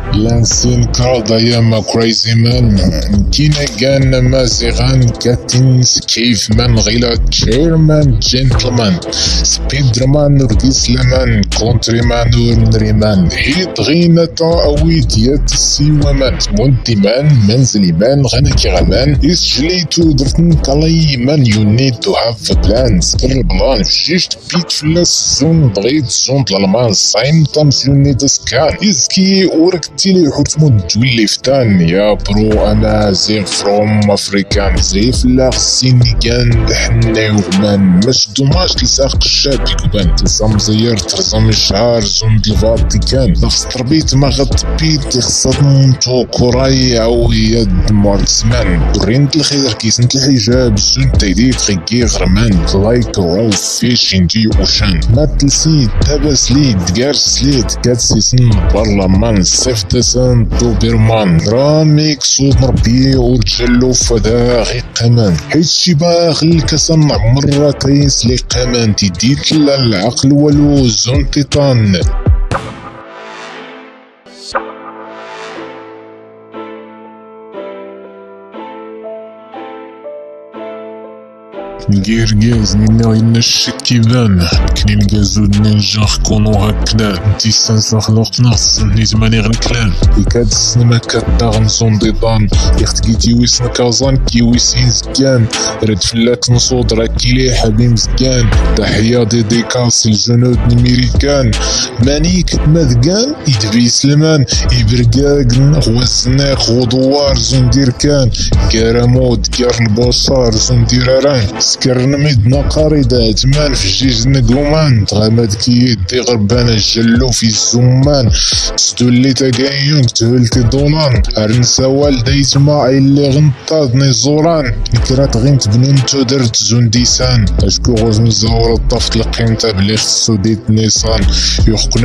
لانسين كراد ايام كريزي مان كينا كان مازيغان كاتنس كيف من غيلا تشيرمان جنتلمان سبيدر مان نرقص لمان كونتري مان ونريمان هيد غينا تا اويد يتسيوا مان مونتي مان منزلي مان غنكي غمان اسجليتو درتن كالي مان يو نيد تو هاف بلان سكر بلان فشيشت بيت فلاس زون بغيت زون طلمان سايم تامس يو نيد سكان اسكي وركتيلي حرتمون تولي فتان يا برو انا زي فروم افريكان زي فلاغ السينيكان دحناو غمان ماش دوماج تلساق الشاب يكبان تلسام زيار ترزام الشعار زون دي فاتيكان نفس تربيت ما غتبيت خصات نونتو كوراي او يد ماركسمان برينت الخير كيسنت الحجاب زون تيديت غيكي غرمان لايك رو فيش انجي اوشان ما تلسي تابس ليد كارس ليد كاتسيسن برلمان سيفتسن دوبرمان راميك صوت مربي ورجلو فدا غي قمان حيت شي باغ الكسن مرة كيس لي قمان تيديت العقل والو زون تيطان نقيرقاز نينا ينشك كيبان كنين قازود نينجا خكونو هكنا نتي سانسا خلوقنا خصني زماني غير كلام يكاد السنما كتاغ نزون ديطان يختكيتي ويسن كازان كيويسين زكان رد فلاك نصود راكيلي حبيب زكان تحيا ديديكاس الجنود الميريكان مانيك مذكان يدبي سلمان يبرقاق نغوزناخ غدوار زون ديركان كارامود كار البصار زون ديراران سكرنا ميدنا قاريدة تمان في جيج نقومان تغامد كي يدي غربان الجلو في الزمان سدو اللي تاقايون تهلتي دولان ارنسا والدي تماعي اللي غنطاد نيزوران نكرات غيمت بنونتو درت زون ديسان اشكو غوز نزور الطفت لقيمتا بلي خصو ديت نيسان يخقنا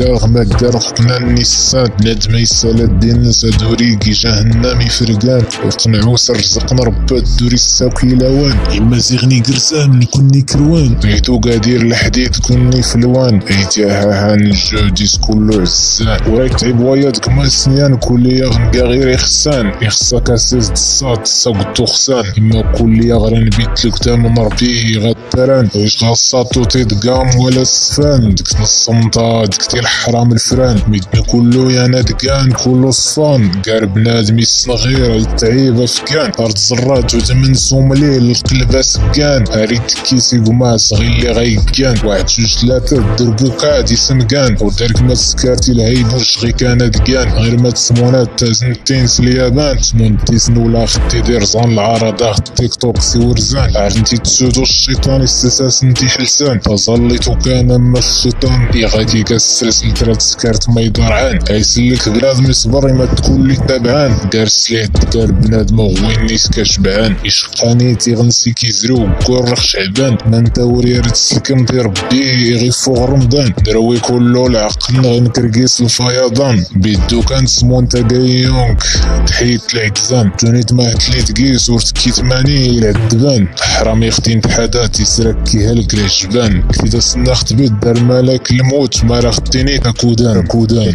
مكار خقنا النيسان بنادم يسالة الدين سادوري كي جهنم يفرقان يقنعو سرزقنا ربا الدوري الساكي لوان مازيغني قرسان نكوني كروان بيتو قادير الحديد كوني فلوان ايتي هاهان الجوديس كلو عزان وراك تعيب وايادك ما سنيان كليا غنقا غير يخسان يخصا كاسيز دسات ساقتو خسان اما كليا غران بيتلك تام مربيه غتران ويش غاصاتو تيدقام ولا السفان ديك نصمتا ديك تي الحرام الفران ميدنا كلو يا نادقان كلو صفان قار بنادم يصغير يتعيب افكان ارض زرات وتمن سوملي القلب سكان اريد كيسي قما صغير اللي غيكان واحد جوج ثلاثة دربو قاعد يسنقان ودارك ما سكارتي الهيبوش غي كان دقان غير ما تسمونات تازنتين اليابان تسمونتيسن ولا خدي دير زان العرضة تيك توك سي ورزان عرنتي تسودو الشيطان استساس نتي حلسان تظليتو كان اما الشيطان غادي كالسلسل ترات سكارت ما يدرعان ايسلك بنادم يصبر ما تكون لي تابعان دار سليح دار بنادم غوين نيس كاشبعان يشقاني تيغنسي كيزرو كورخ شعبان نانتا وريرت السلكن دي ربي غي فوق رمضان دروي كلو العقل غير نكرقيس الفيضان بيدو كان سمون تاقايونك تحيت العكزان تونيت ما تليت قيس ورتكيت ماني العدبان حرامي ختين تحدات يسرك كيهلك العجبان كيدا سناخت بيت دار مالك الموت ما راختيني كودان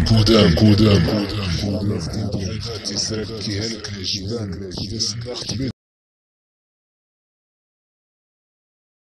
يسرك كيهلك العجبان كيدا سناخت بيت